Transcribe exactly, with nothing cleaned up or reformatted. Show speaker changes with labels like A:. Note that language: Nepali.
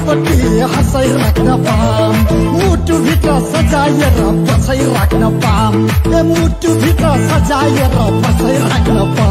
A: चारैपट्टि हँसाइ राख्न पाम मुटु भित्र सजाएर बसाइ राख्न पाम ए मुटु भित्र सजाएर बसाइ राख्न पाम